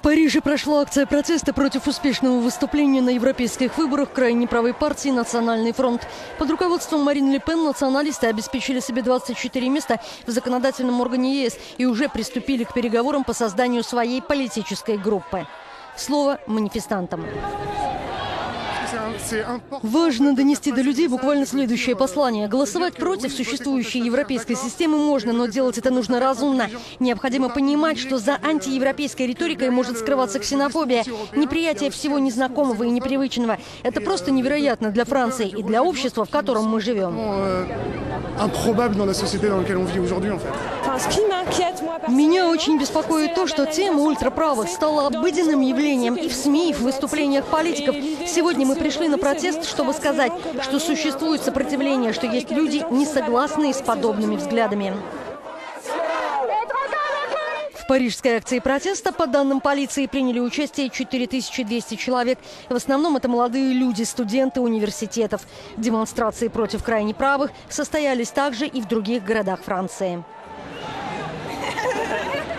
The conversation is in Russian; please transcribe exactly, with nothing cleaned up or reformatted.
Париже прошла акция протеста против успешного выступления на европейских выборах крайне правой партии «Национальный фронт». Под руководством Марин Ле Пен националисты обеспечили себе двадцать четыре места в законодательном органе Е С и уже приступили к переговорам по созданию своей политической группы. Слово манифестантам. Важно донести до людей буквально следующее послание. Голосовать против существующей европейской системы можно, но делать это нужно разумно. Необходимо понимать, что за антиевропейской риторикой может скрываться ксенофобия, неприятие всего незнакомого и непривычного. Это просто невероятно для Франции и для общества, в котором мы живем. Меня очень беспокоит то, что тема ультраправых стала обыденным явлением и в СМИ, и в выступлениях политиков. Сегодня мы пришли на протест, чтобы сказать, что существует сопротивление, что есть люди, не согласные с подобными взглядами. В парижской акции протеста, по данным полиции, приняли участие четыре тысячи двести человек. В основном это молодые люди, студенты университетов. Демонстрации против крайне правых состоялись также и в других городах Франции.